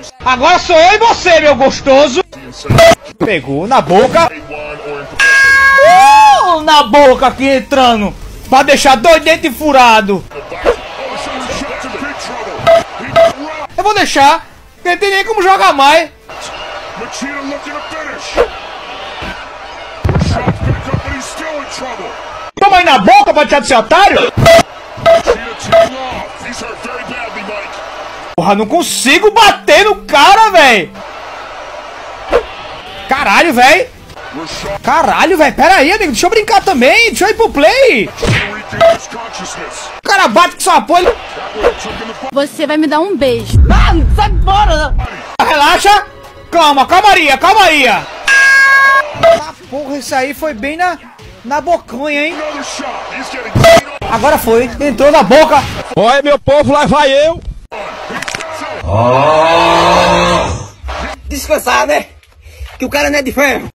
Agora sou eu e você, meu gostoso. Pegou na boca. Na boca aqui entrando. Pra deixar dois dentes furados. Eu vou deixar. Não tem nem como jogar mais. Toma aí na boca pra deixar de ser otário. Porra, não consigo bater no cara, velho. Caralho, velho. Caralho, velho. Pera aí, amigo. Deixa eu brincar também. Deixa eu ir pro play. O cara bate com sua apoio. Você vai me dar um beijo. Ah, sai fora. Relaxa. Calma, calmaria, calmaria. Ah, porra, isso aí foi bem na bocanha, hein? Agora foi. Entrou na boca. Olha, meu povo, lá vai eu. Descansar, né? Que o cara não é de ferro.